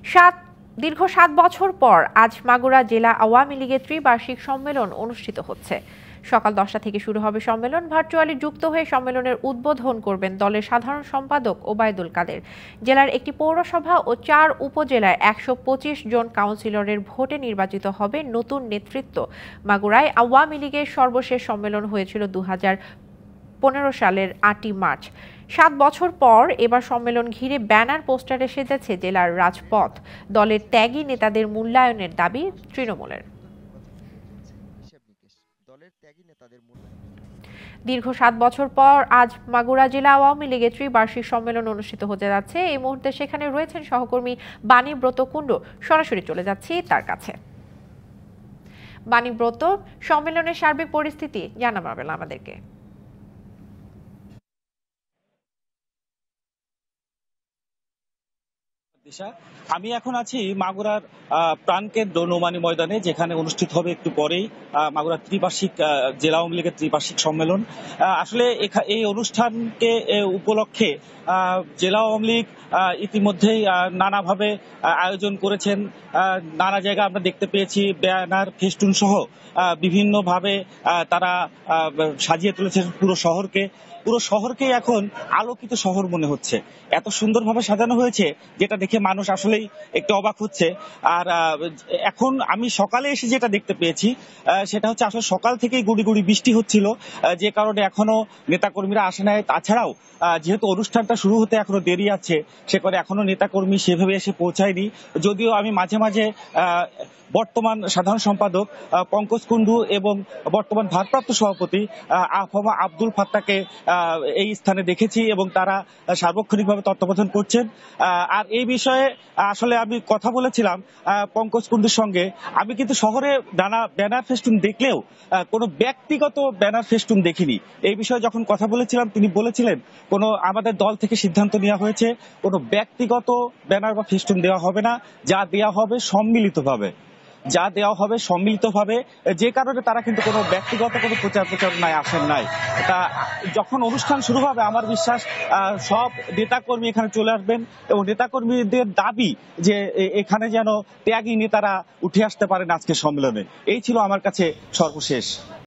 দীর্ঘ ৭ বছর পর আজ মাগুরা জেলা আওয়ামী লীগের ত্রিবার্ষিক সম্মেলন অনুষ্ঠিত হচ্ছে। সকাল ১০টা থেকে শুরু হবে সম্মেলন। ভার্চুয়ালি যুক্ত হয়ে সম্মেলনের উদ্বোধন করবেন দলের সাধারণ সম্পাদক ওবায়দুল কাদের। জেলার একটি পৌরসভা ও ৪ উপজেলায় ১২৫ জন কাউন্সিলরের ভোটে নির্বাচিত হবে নতুন নেতৃত্ব। মাগুরায় আওয়ামী লীগের সর্বশেষ সম্মেলন হয়েছিল ২০১৫ সালের ৮ই মার্চ। ৭ বছর পর এবার সম্মেলন ঘিরে ব্যানার পোস্টারে সেজেছে জেলার রাজপথ। দলের ত্যাগী নেতাদের মূল্যায়নের দাবি তৃণমূলের। দীর্ঘ ৭ বছর পর আজ মাগুরা জেলা আওয়ামী লীগের ত্রিবার্ষিক সম্মেলন অনুষ্ঠিত হতে যাচ্ছে। এই মুহূর্তে সেখানে রয়েছেন সহকর্মী বাণীব্রত কুণ্ডু। সরাসরি চলে যাচ্ছি তার কাছে। বাণীব্রত, সম্মেলনের সার্বিক পরিস্থিতি জানাবেন আমাদেরকে। আমি এখন আছি মাগুরার প্রাণকেন্দ্র নোমানী ময়দানে, যেখানে অনুষ্ঠিত হবে একটু পরেই মাগুরা ত্রিবার্ষিক জেলা আওয়ামী লীগের ত্রিবার্ষিক সম্মেলন। আসলে এই অনুষ্ঠানকে উপলক্ষে জেলা আওয়ামী লীগ ইতিমধ্যেই নানাভাবে আয়োজন করেছেন। নানা জায়গায় আমরা দেখতে পেয়েছি ব্যানার, ফেস্টুন সহ বিভিন্নভাবে তারা সাজিয়ে তুলেছেন পুরো শহরকে এখন আলোকিত শহর মনে হচ্ছে। এত সুন্দরভাবে সাজানো হয়েছে, যেটা দেখে মানুষ আসলেই একটু অবাক হচ্ছে। আর এখন আমি সকালে এসে যেটা দেখতে পেয়েছি সেটা হচ্ছে আসলে সকাল থেকেই গুড়ি গুড়ি বৃষ্টি হচ্ছিল, যে কারণে এখনো নেতাকর্মীরা আসে নাই। তাছাড়াও যেহেতু অনুষ্ঠানটা শুরু হতে এখনো দেরি আছে, সে করে এখনো নেতাকর্মী সেভাবে এসে পৌঁছায়নি। যদিও আমি মাঝে মাঝে বর্তমান সাধারণ সম্পাদক পঙ্কজ কুণ্ডু এবং বর্তমান ভারপ্রাপ্ত সভাপতি আফামা আব্দুল ফাত্তাকে এই স্থানে দেখেছি এবং তারা সার্বক্ষণিকভাবে তত্ত্বাবধান করছেন। আর এই বিষয়ে আসলে আমি কথা বলেছিলাম পঙ্কজ কুণ্ডুর সঙ্গে। আমি কিন্তু শহরে নানা ব্যানার ফেস্টুন দেখলেও কোনো ব্যক্তিগত ব্যানার ফেস্টুন দেখিনি। এই বিষয়ে যখন কথা বলেছিলাম, তিনি বলেছিলেন কোনো আমাদের দল থেকে সিদ্ধান্ত নেওয়া হয়েছে, কোনো ব্যক্তিগত ব্যানার বা ফেস্টুন দেওয়া হবে না, যা দেওয়া হবে সম্মিলিতভাবে, যে কারণে তারা কিন্তু কোনো ব্যক্তিগত কোনো প্রচারণায় আসেন নাই। তা যখন অনুষ্ঠান শুরু হবে, আমার বিশ্বাস সব নেতাকর্মী এখানে চলে আসবেন এবং নেতাকর্মীদের দাবি যে এখানে যেন ত্যাগী নেতারা উঠে আসতে পারেন আজকের সম্মেলনে। এই ছিল আমার কাছে সর্বশেষ।